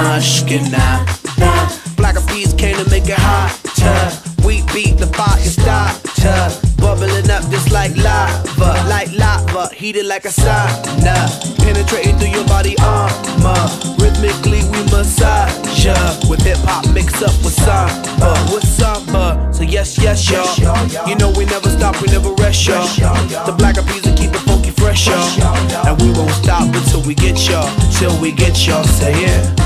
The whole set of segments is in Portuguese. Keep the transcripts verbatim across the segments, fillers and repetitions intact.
Mush que nada. Black Eyed Peas came to make it hotter. We beat the fire starter, bubbling up just like lava, like lava, heated like a sauna, penetrating through your body armor. Rhythmically we massage ya, with hip hop mixed up with samba, with samba. So yes, yes, y'all. You know we never stop, we never rest, y'all. The Black Eyed Peas will keep it funky fresh, y'all. And we won't stop until we get y'all, till we get y'all. Say it.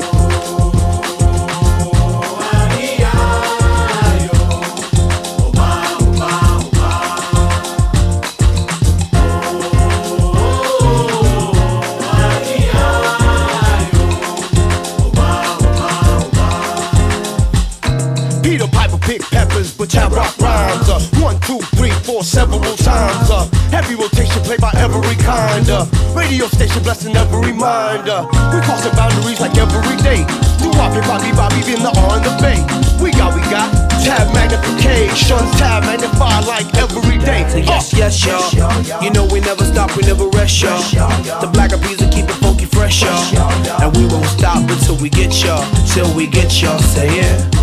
Peter Piper pick peppers, but I rock rhymes. Uh, one, two, three, four, several times. Uh, heavy rotation played by every kind. Uh, radio station blessing every mind. Uh, we crossing boundaries like every day. Do Bobby, Bobby, Bobby in the R and the Bay. We got, we got tab magnification, tab magnified like every day. So yes, yes, y'all. You know we never stop, we never rest, y'all. The Black Eyed Peas will keep it funky fresh, y'all. And we won't stop until we get y'all, till we get y'all. Say it.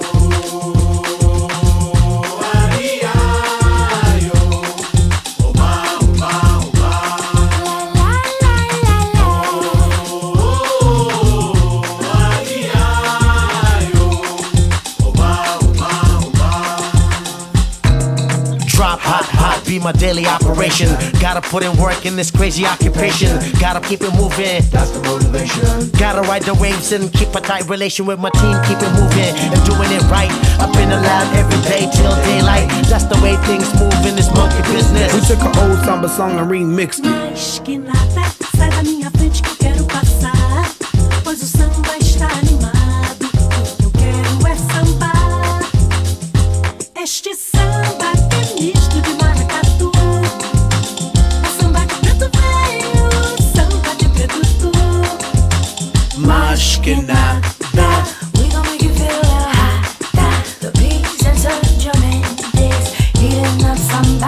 Drop hot, hot, be my daily operation. Gotta put in work in this crazy occupation. Gotta keep it moving, that's the motivation. Gotta ride the waves and keep a tight relation with my team. Keep it moving and doing it right. Up in the lab every day till daylight. That's the way things move in this monkey business. We took an old samba song and remixed it. Mas que nada, sai da minha frente que eu quero passar. Pois o samba está animado. O que eu quero é sambar. Este samba que é misto de maracatu. É samba de preto velho, samba de preto tu. Mas que nada. We gon' make you feel hot. The beats and Sergio Mendes heating up samba.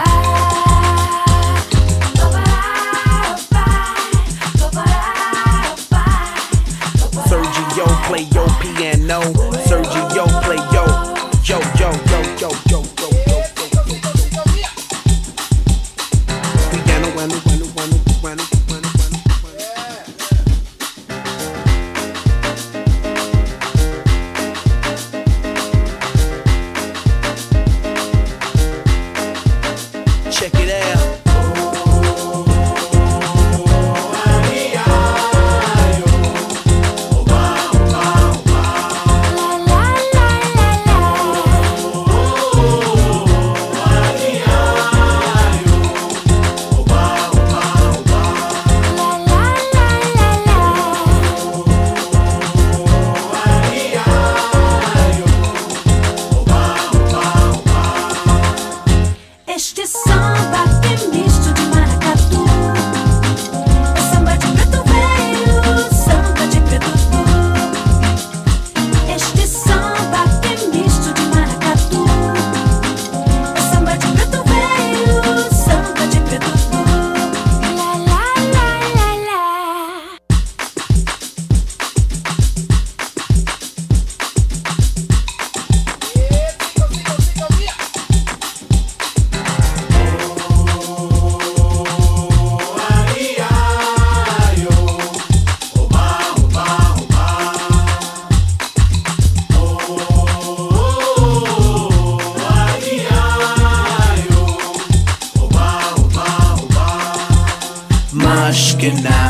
Sergio play your piano. Sergio play yo, yo, yo, yo, yo, yo, yo, yo, yo, yo. Piano, piano, piano, piano, piano, piano, piano. Check it out. Este samba que é misto de maracatu. É samba de preto velho, samba de preto tu. Este samba que é misto de maracatu. É samba de preto velho, samba de preto tu. La la la la la. Mas que nada.